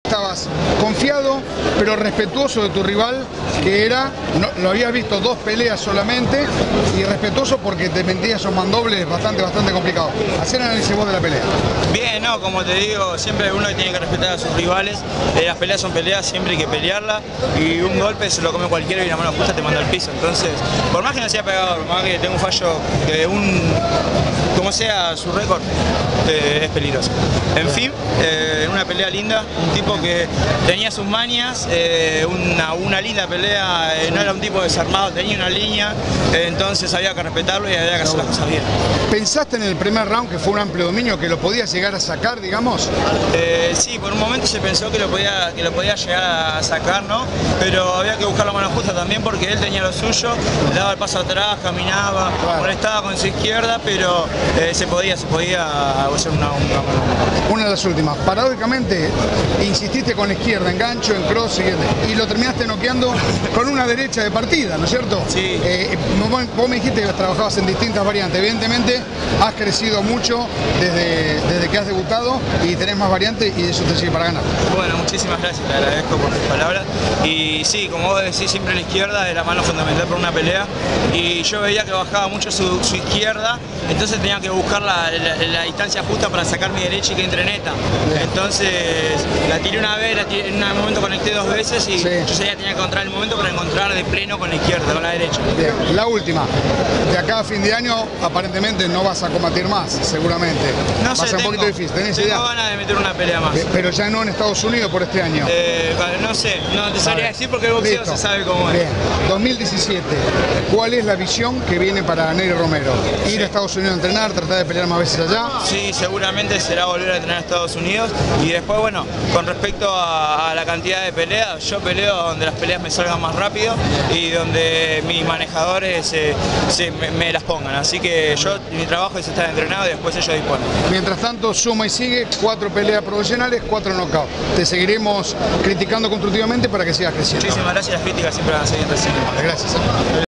Estabas confiado, pero respetuoso de tu rival, que era, lo habías visto 2 peleas solamente, y respetuoso porque te metías esos mandobles bastante complicados. Hacer análisis vos de la pelea. Bien, no, como te digo, siempre uno tiene que respetar a sus rivales. Las peleas son peleas, siempre hay que pelearla, y un golpe se lo come cualquiera y una mano justa te manda al piso. Entonces, por más que no sea pegador, por más que tenga un fallo, como sea su récord, es peligroso. En fin, una pelea linda, un tipo que tenía sus mañas, una linda pelea, no era un tipo desarmado, tenía una línea, entonces había que respetarlo y había que hacer las cosas bien. ¿Pensaste en el primer round que fue un amplio dominio, que lo podías llegar a sacar, digamos? Sí, por un momento se pensó que lo podía llegar a sacar, ¿no? Pero había que buscar la mano justa también porque él tenía lo suyo, le daba el paso atrás, caminaba, molestaba con su izquierda, pero se podía hacer una mano. Una de las últimas. Paradójicamente, insististe con la izquierda, engancho, en cross, y lo terminaste noqueando con una derecha de partida, ¿no es cierto? Sí. Vos me dijiste que trabajabas en distintas variantes. Evidentemente, has crecido mucho desde que has debutado y tenés más variantes y eso te sirve para ganar. Bueno, muchísimas gracias, te agradezco por tus palabras. Y sí, como vos decís, siempre la izquierda es la mano fundamental para una pelea. Y yo veía que bajaba mucho su izquierda, entonces tenía que buscar la distancia justa para sacar mi derecha y que entre neta. Entonces la tiré una vez, en un momento conecté 2 veces y yo tenía que encontrar el momento para encontrar de pleno con la izquierda, con la derecha. Bien, la última. De acá a fin de año aparentemente no vas a combatir más, seguramente. No va a ser un poquito difícil. Tengo ganas de meter una pelea más. Pero ya no en Estados Unidos por este año. No sé, no te sabría decir porque el boxeo se sabe cómo es. Bien, 2017, ¿cuál es la visión que viene para Nery Romero? ¿Ir a Estados Unidos a entrenar, tratar de pelear más veces allá? Sí, seguramente será volver a entrenar a Estados Unidos y después, bueno, con respecto a la cantidad de peleas, yo peleo donde las peleas me salgan más rápido y donde mis manejadores me las pongan, así que mi trabajo es estar entrenado y después ellos disponen. Mientras tanto, suma y sigue, 4 peleas profesionales, 4 knockouts. Te seguiremos criticando constructivamente para que sigas creciendo. Muchísimas gracias, las críticas siempre van a seguir recibiendo. Gracias.